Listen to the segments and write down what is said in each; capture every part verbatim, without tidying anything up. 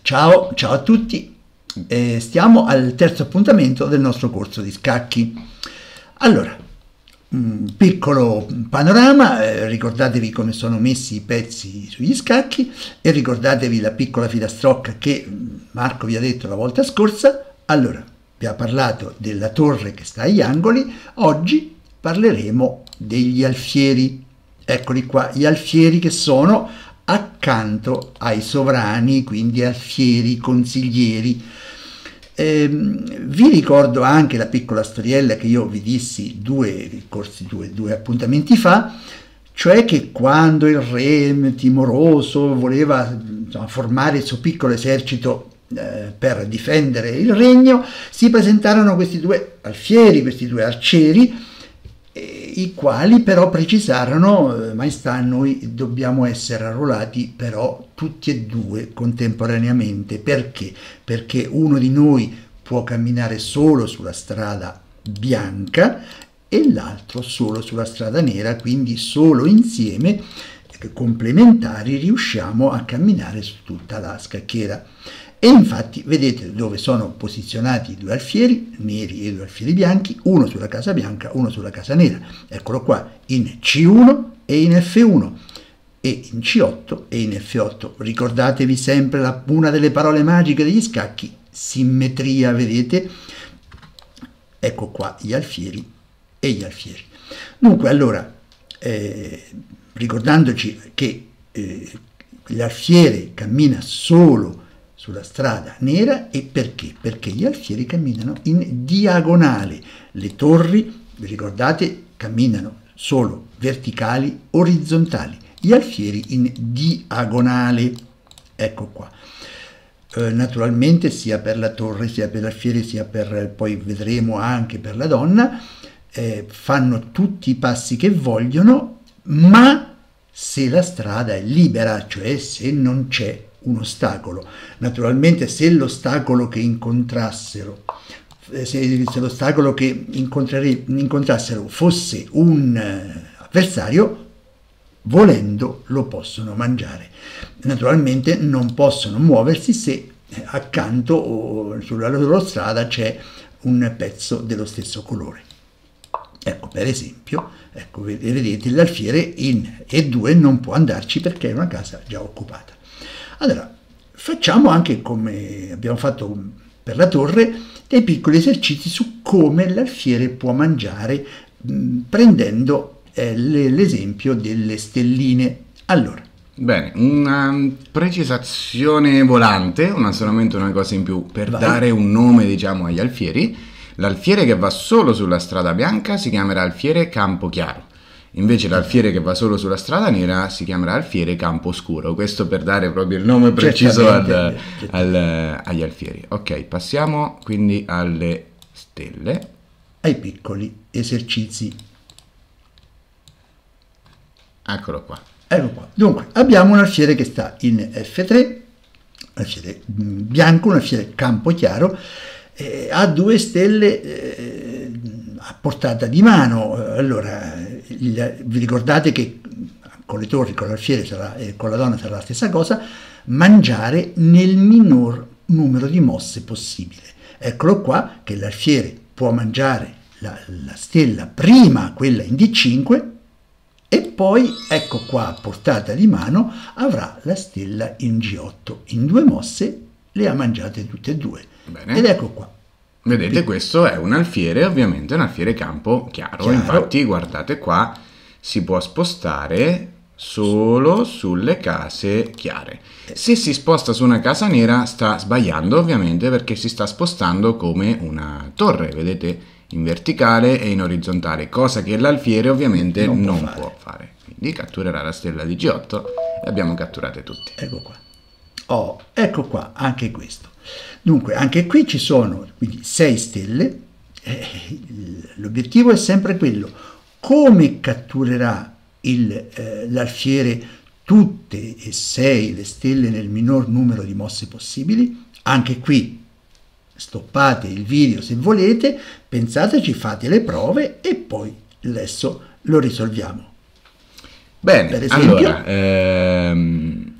Ciao, ciao a tutti, eh, stiamo al terzo appuntamento del nostro corso di scacchi. Allora, un piccolo panorama, eh, ricordatevi come sono messi i pezzi sugli scacchi e ricordatevi la piccola filastrocca che Marco vi ha detto la volta scorsa. Allora, vi ha parlato della torre che sta agli angoli, oggi parleremo degli alfieri. Eccoli qua, gli alfieri che sono accanto ai sovrani, quindi alfieri, consiglieri. Eh, vi ricordo anche la piccola storiella che io vi dissi due corsi, due, due appuntamenti fa, cioè che quando il re timoroso voleva insomma, formare il suo piccolo esercito eh, per difendere il regno, si presentarono questi due alfieri, questi due arcieri, i quali però precisarono: maestà, noi dobbiamo essere arruolati però tutti e due contemporaneamente. Perché? Perché uno di noi può camminare solo sulla strada bianca e l'altro solo sulla strada nera, quindi solo insieme, complementari, riusciamo a camminare su tutta la scacchiera. E infatti vedete dove sono posizionati i due alfieri neri e i due alfieri bianchi, uno sulla casa bianca, uno sulla casa nera. Eccolo qua, in C uno e in F uno, e in C otto e in F otto. Ricordatevi sempre la, una delle parole magiche degli scacchi: simmetria, vedete? Ecco qua gli alfieri e gli alfieri. Dunque, allora, eh, ricordandoci che eh, l'alfiere cammina solo sulla strada nera. E perché? Perché gli alfieri camminano in diagonale. Le torri, vi ricordate, camminano solo verticali, orizzontali. Gli alfieri in diagonale. Ecco qua. Eh, naturalmente sia per la torre, sia per l'alfiere, sia per, poi vedremo anche per la donna, eh, fanno tutti i passi che vogliono, ma se la strada è libera, cioè se non c'è un ostacolo. Naturalmente se l'ostacolo che incontrassero se, se l'ostacolo che incontrassero fosse un eh, avversario, volendo lo possono mangiare. Naturalmente non possono muoversi se accanto o sulla loro strada c'è un pezzo dello stesso colore. Ecco, per esempio, ecco, vedete, l'alfiere in E due non può andarci perché è una casa già occupata. Allora, facciamo anche, come abbiamo fatto per la torre, dei piccoli esercizi su come l'alfiere può mangiare, mh, prendendo eh, l'esempio delle stelline. Allora. Bene, una precisazione volante, una solamente una cosa in più, per Vai. dare un nome, diciamo, agli alfieri. L'alfiere che va solo sulla strada bianca si chiamerà alfiere campo chiaro. Invece l'alfiere che va solo sulla strada nera si chiamerà alfiere campo scuro. Questo per dare proprio il nome preciso al, al, agli alfieri. Ok, passiamo quindi alle stelle. Ai piccoli esercizi. Eccolo qua. Ecco qua. Dunque, abbiamo un alfiere che sta in F tre, un alfiere bianco, un alfiere campo chiaro, eh, ha due stelle eh, a portata di mano. Allora, il, vi ricordate che con le torri, con l'alfiere sarà, e con la donna sarà la stessa cosa: mangiare nel minor numero di mosse possibile. Eccolo qua che l'alfiere può mangiare la, la stella prima, quella in D cinque, e poi, ecco qua, a portata di mano, avrà la stella in G otto. In due mosse le ha mangiate tutte e due. Bene. Ed ecco qua. Vedete, Quindi. questo è un alfiere, ovviamente un alfiere campo chiaro. chiaro. Infatti, guardate qua, si può spostare solo sulle case chiare. Se si sposta su una casa nera sta sbagliando, ovviamente, perché si sta spostando come una torre, vedete? In verticale e in orizzontale, cosa che l'alfiere ovviamente non, non può, fare. può fare. Quindi catturerà la stella di G otto e abbiamo catturate tutte. Ecco qua. Oh, ecco qua, anche questo. Dunque, anche qui ci sono quindi sei stelle. Eh, l'obiettivo è sempre quello: come catturerà eh, l'alfiere tutte e sei le stelle nel minor numero di mosse possibili. Anche qui stoppate il video se volete, pensateci, fate le prove e poi adesso lo risolviamo. Bene, per esempio, allora, ehm,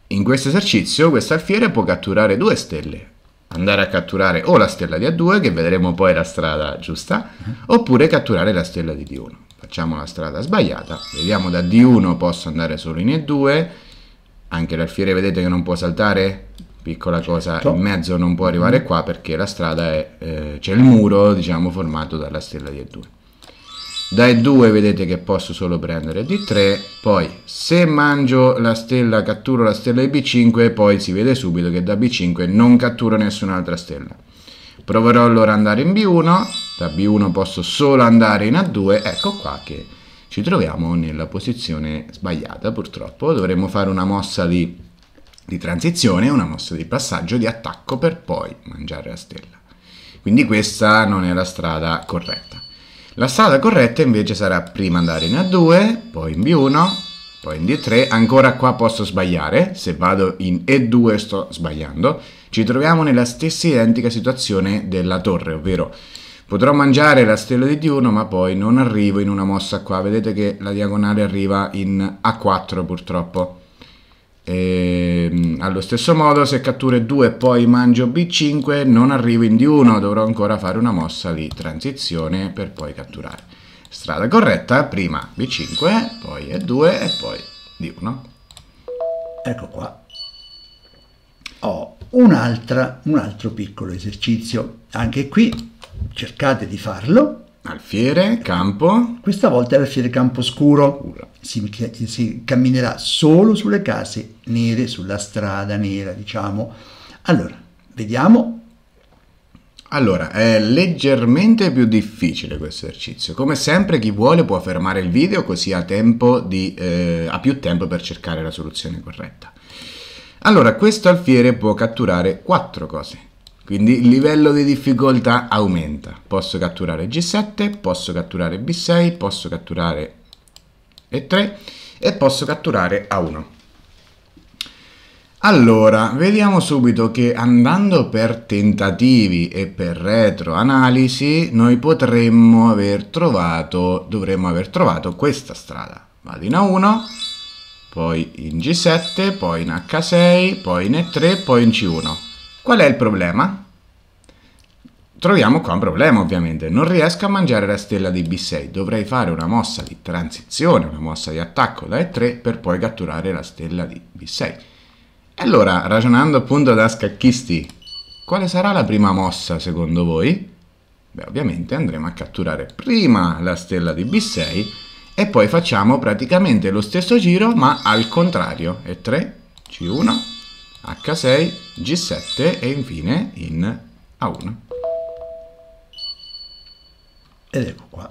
in questo esercizio questo alfiere può catturare due stelle, andare a catturare o la stella di A due, che vedremo poi la strada giusta, oppure catturare la stella di D uno. Facciamo la strada sbagliata, vediamo da D uno posso andare solo in E due, anche l'alfiere vedete che non può saltare, piccola cosa, certo. In mezzo non può arrivare qua perché la strada è, eh, c'è il muro, diciamo, formato dalla stella di E due. Da E due vedete che posso solo prendere D tre, poi se mangio la stella, catturo la stella di B cinque, poi si vede subito che da B cinque non catturo nessun'altra stella. Proverò allora ad andare in B uno, da B uno posso solo andare in A due, ecco qua che ci troviamo nella posizione sbagliata purtroppo, dovremmo fare una mossa di, di transizione, una mossa di passaggio, di attacco per poi mangiare la stella. Quindi questa non è la strada corretta. La strada corretta invece sarà prima andare in A due, poi in B uno, poi in D tre, ancora qua posso sbagliare, se vado in E due sto sbagliando, ci troviamo nella stessa identica situazione della torre, ovvero potrò mangiare la stella di D uno ma poi non arrivo in una mossa qua, vedete che la diagonale arriva in A quattro purtroppo. E, allo stesso modo se catturo E due e poi mangio B cinque non arrivo in D uno, dovrò ancora fare una mossa di transizione per poi catturare. Strada corretta, prima B cinque, poi E due e poi D uno. Ecco qua. Ho un'altra, un altro piccolo esercizio, anche qui cercate di farlo. Alfiere, campo. Questa volta è l'alfiere campo scuro. Si, si camminerà solo sulle case nere, sulla strada nera, diciamo. Allora, vediamo. Allora, è leggermente più difficile questo esercizio. Come sempre, chi vuole può fermare il video così ha tempo di, eh, ha più tempo per cercare la soluzione corretta. Allora, questo alfiere può catturare quattro cose. Quindi il livello di difficoltà aumenta. Posso catturare G sette, posso catturare B sei, posso catturare E tre e posso catturare A uno. Allora, vediamo subito che andando per tentativi e per retroanalisi noi potremmo aver trovato, dovremmo aver trovato questa strada. Vado in A uno, poi in G sette, poi in H sei, poi in E tre, poi in C uno. Qual è il problema? Troviamo qua un problema ovviamente, non riesco a mangiare la stella di B sei, dovrei fare una mossa di transizione, una mossa di attacco da E tre per poi catturare la stella di B sei. E allora, ragionando appunto da scacchisti, quale sarà la prima mossa secondo voi? Beh, ovviamente andremo a catturare prima la stella di B sei e poi facciamo praticamente lo stesso giro ma al contrario, E tre, C uno, H sei, G sette e infine in A uno. Ed ecco qua.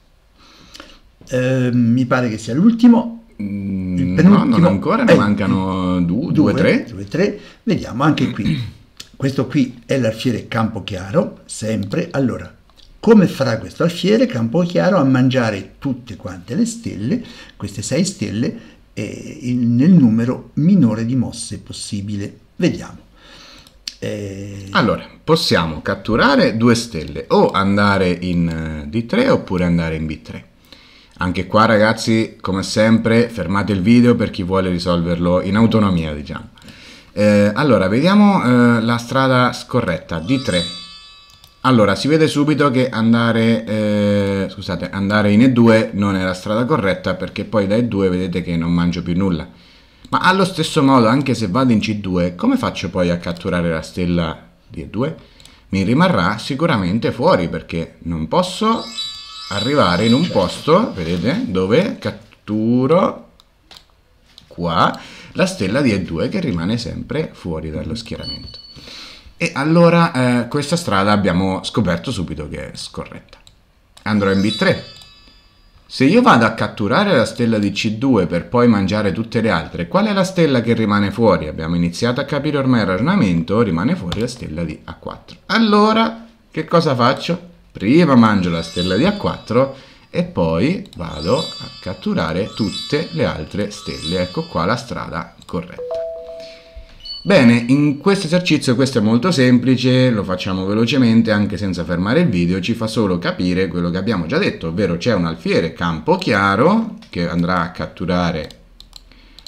Eh, mi pare che sia l'ultimo. Mm, no, non ancora, ne eh, mancano due, due, tre. due, tre. Vediamo anche qui. Questo qui è l'alfiere campo chiaro, sempre. Allora, come farà questo alfiere campo chiaro a mangiare tutte quante le stelle, queste sei stelle, eh, in, nel numero minore di mosse possibile? Vediamo. Eh... Allora, possiamo catturare due stelle o andare in D tre oppure andare in B tre. Anche qua ragazzi, come sempre, fermate il video per chi vuole risolverlo in autonomia, diciamo. Eh, allora, vediamo eh, la strada scorretta, D tre. Allora, si vede subito che andare, eh, scusate, andare in E due non è la strada corretta perché poi da E due vedete che non mangio più nulla. Ma allo stesso modo, anche se vado in C due, come faccio poi a catturare la stella di E due? Mi rimarrà sicuramente fuori perché non posso arrivare in un posto, vedete, dove catturo qua la stella di E due che rimane sempre fuori dallo schieramento. E allora eh, questa strada abbiamo scoperto subito che è scorretta. Andrò in B tre. Se io vado a catturare la stella di C due per poi mangiare tutte le altre, qual è la stella che rimane fuori? Abbiamo iniziato a capire ormai il ragionamento, rimane fuori la stella di A quattro. Allora, che cosa faccio? Prima mangio la stella di A quattro e poi vado a catturare tutte le altre stelle. Ecco qua la strada corretta. Bene, in questo esercizio questo è molto semplice, lo facciamo velocemente anche senza fermare il video, ci fa solo capire quello che abbiamo già detto, ovvero c'è un alfiere campo chiaro che andrà a catturare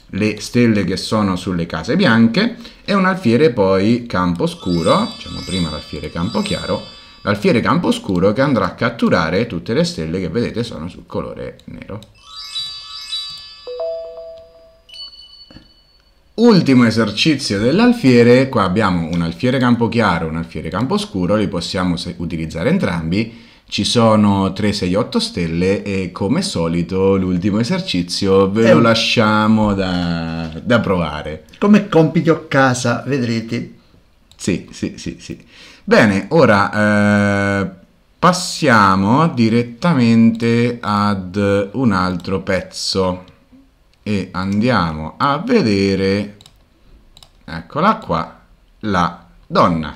le stelle che sono sulle case bianche, e un alfiere poi campo scuro, diciamo prima l'alfiere campo chiaro, l'alfiere campo scuro che andrà a catturare tutte le stelle che vedete sono sul colore nero. Ultimo esercizio dell'alfiere, qua abbiamo un alfiere campo chiaro e un alfiere campo scuro, li possiamo utilizzare entrambi, ci sono tre, sei, otto stelle e come solito l'ultimo esercizio ve lo lasciamo da, da provare. Come compito a casa, vedrete. Sì, sì, sì, sì. Bene, ora eh, passiamo direttamente ad un altro pezzo. E andiamo a vedere, eccola qua, la donna.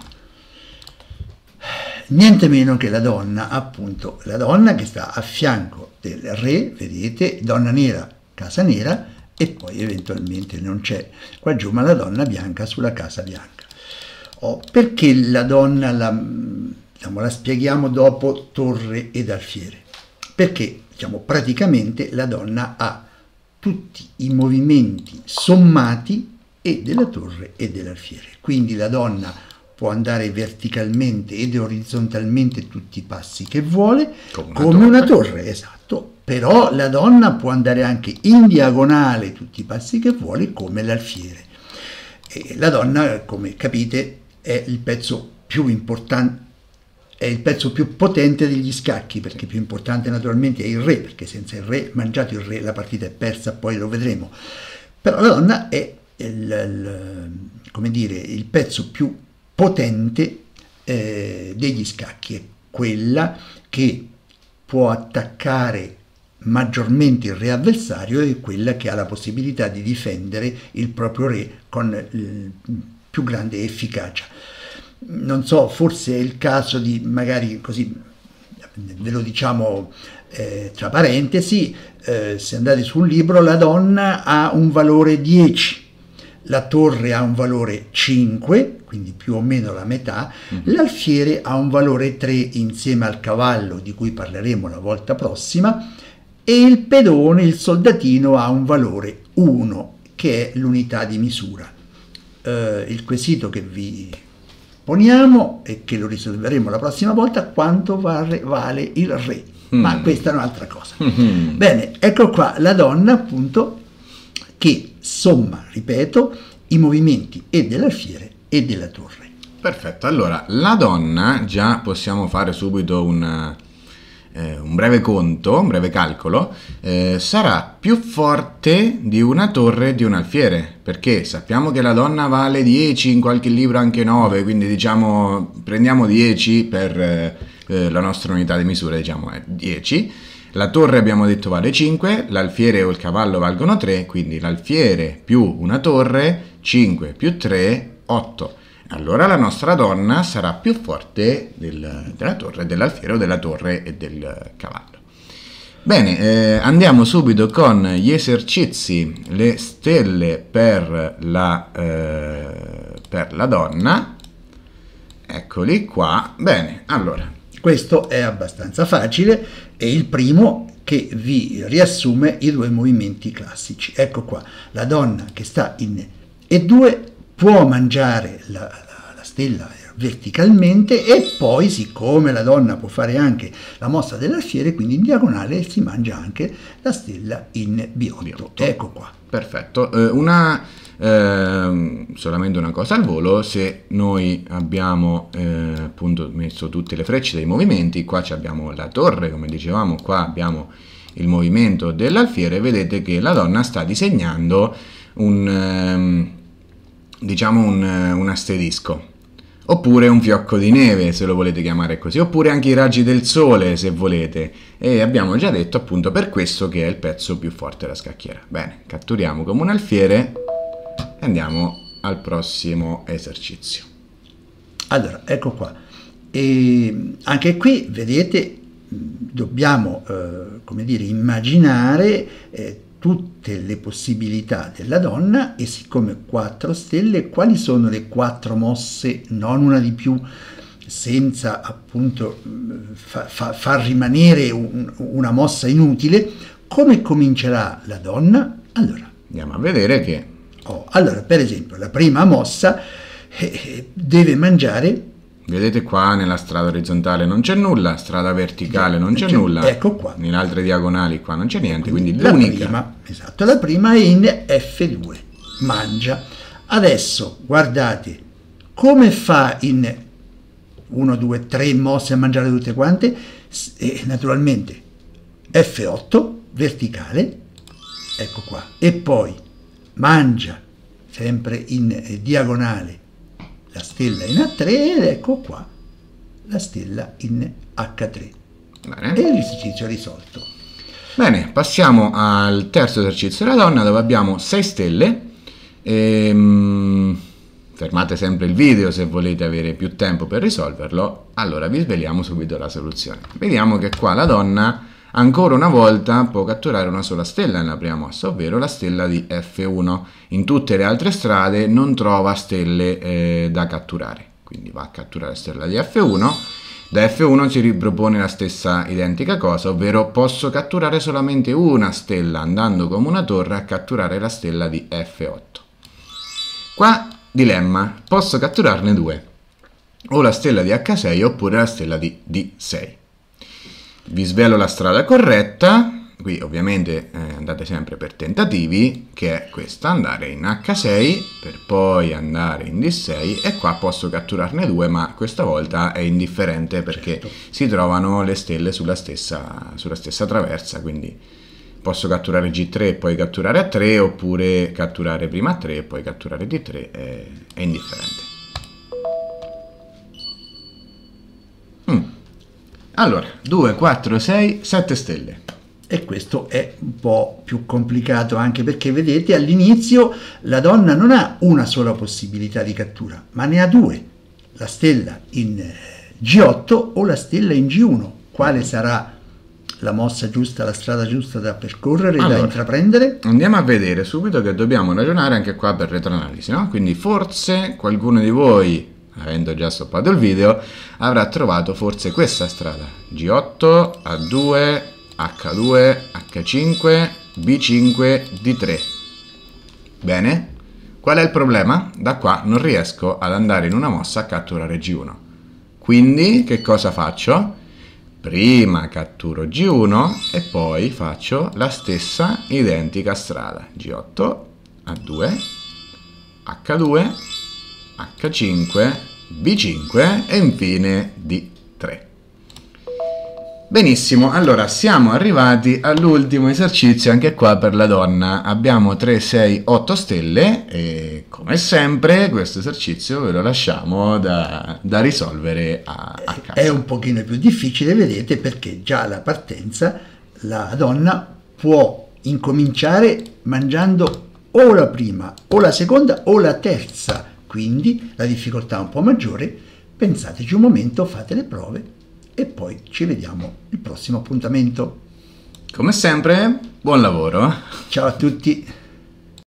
Niente meno che la donna, appunto, la donna che sta a fianco del re, vedete, donna nera, casa nera, e poi eventualmente non c'è qua giù, ma la donna bianca sulla casa bianca. Oh, perché la donna la, diciamo, la spieghiamo dopo torre ed alfiere? Perché, diciamo, praticamente la donna ha tutti i movimenti sommati e della torre e dell'alfiere. Quindi la donna può andare verticalmente ed orizzontalmente tutti i passi che vuole, come una, come torre. una torre, esatto. Però la donna può andare anche in diagonale tutti i passi che vuole, come l'alfiere. E la donna, come capite, è il pezzo più importante, è il pezzo più potente degli scacchi, perché più importante naturalmente è il re, perché senza il re, mangiato il re, la partita è persa, poi lo vedremo. Però la donna è il, il, come dire, il pezzo più potente eh, degli scacchi, è quella che può attaccare maggiormente il re avversario, e quella che ha la possibilità di difendere il proprio re con eh, più grande efficacia. Non so, forse è il caso di, magari così, ve lo diciamo eh, tra parentesi, eh, se andate sul libro, la donna ha un valore dieci, la torre ha un valore cinque, quindi più o meno la metà, mm-hmm. l'alfiere ha un valore tre insieme al cavallo, di cui parleremo la volta prossima, e il pedone, il soldatino, ha un valore uno, che è l'unità di misura. Eh, il quesito che vi poniamo e che lo risolveremo la prossima volta: quanto vale, vale il re? Mm. Ma questa è un'altra cosa. Mm-hmm. Bene, ecco qua la donna, appunto, che somma, ripeto, i movimenti e dell'alfiere e della torre. Perfetto, allora la donna, già possiamo fare subito un, eh, un breve conto, un breve calcolo, eh, sarà più forte di una torre e di un alfiere, perché sappiamo che la donna vale dieci, in qualche libro anche nove, quindi diciamo prendiamo dieci per eh, la nostra unità di misura, diciamo è dieci. La torre abbiamo detto vale cinque, l'alfiere o il cavallo valgono tre, quindi l'alfiere più una torre, cinque più tre, otto. Allora la nostra donna sarà più forte del, della torre, dell'alfiere o della torre e del cavallo. Bene, eh, andiamo subito con gli esercizi, le stelle per la, eh, per la donna. Eccoli qua. Bene, allora. Questo è abbastanza facile, è il primo che vi riassume i due movimenti classici. Ecco qua, la donna che sta in E due può mangiare la, la, la stella verticalmente, e poi, siccome la donna può fare anche la mossa dell'alfiere, quindi in diagonale, si mangia anche la stella in B otto. B otto. Ecco qua. Perfetto. Eh, una, eh, solamente una cosa al volo: se noi abbiamo eh, appunto messo tutte le frecce dei movimenti, qua abbiamo la torre, come dicevamo, qua abbiamo il movimento dell'alfiere, vedete che la donna sta disegnando un, eh, diciamo un, un asterisco, oppure un fiocco di neve, se lo volete chiamare così, oppure anche i raggi del sole, se volete. E abbiamo già detto appunto per questo che è il pezzo più forte della scacchiera. Bene, catturiamo come un alfiere e andiamo al prossimo esercizio. Allora, ecco qua. E anche qui, vedete, dobbiamo, eh, come dire, immaginare eh, tutte le possibilità della donna, e siccome quattro stelle, quali sono le quattro mosse, non una di più, senza appunto fa, fa, far rimanere un, una mossa inutile? Come comincerà la donna? Allora, Andiamo a vedere che... Oh, allora, per esempio, la prima mossa eh, deve mangiare... Vedete qua nella strada orizzontale non c'è nulla, strada verticale non c'è nulla. Ecco qua. Nelle altre diagonali qua non c'è niente, quindi, quindi l'unica... Prima, esatto, la prima è in F due, mangia. Adesso, guardate, come fa in uno, due, tre mosse a mangiare tutte quante? E, naturalmente, F otto, verticale, ecco qua. E poi mangia, sempre in eh, diagonale, la stella in A tre ed ecco qua la stella in H tre. Bene. E l'esercizio è risolto. Bene, passiamo al terzo esercizio della donna dove abbiamo sei stelle. Ehm, fermate sempre il video se volete avere più tempo per risolverlo. Allora vi sveliamo subito la soluzione. Vediamo che qua la donna ancora una volta può catturare una sola stella nella prima mossa, ovvero la stella di F uno. In tutte le altre strade non trova stelle eh, da catturare, quindi va a catturare la stella di F uno. Da F uno ci ripropone la stessa identica cosa, ovvero posso catturare solamente una stella andando come una torre a catturare la stella di F otto. Qua dilemma, posso catturarne due, o la stella di H sei oppure la stella di D sei. Vi svelo la strada corretta, qui ovviamente eh, andate sempre per tentativi, che è questa, andare in H sei per poi andare in D sei e qua posso catturarne due, ma questa volta è indifferente perché certo. si trovano le stelle sulla stessa, sulla stessa traversa, quindi posso catturare G tre e poi catturare A tre oppure catturare prima A tre e poi catturare D tre, è, è indifferente. Mm. Allora, due, quattro, sei, sette stelle. E questo è un po' più complicato anche perché vedete all'inizio la donna non ha una sola possibilità di cattura, ma ne ha due, la stella in G otto o la stella in G uno. Quale sarà la mossa giusta, la strada giusta da percorrere, allora, da intraprendere? Andiamo a vedere subito che dobbiamo ragionare anche qua per retroanalisi, no? Quindi forse qualcuno di voi, avendo già stoppato il video, avrà trovato forse questa strada, G otto, A due, H due, H cinque, B cinque, D tre. Bene, qual è il problema? Da qua non riesco ad andare in una mossa a catturare G uno. Quindi che cosa faccio? Prima catturo G uno e poi faccio la stessa identica strada, G otto, A due, H due, H cinque, B cinque e infine D tre. Benissimo, allora siamo arrivati all'ultimo esercizio anche qua per la donna. Abbiamo tre, sei, otto stelle e come sempre questo esercizio ve lo lasciamo da, da risolvere a, a casa. È un pochino più difficile, vedete, perché già alla partenza la donna può incominciare mangiando o la prima o la seconda o la terza, quindi la difficoltà è un po' maggiore. Pensateci un momento, fate le prove e poi ci vediamo il prossimo appuntamento. Come sempre, buon lavoro. Ciao a tutti.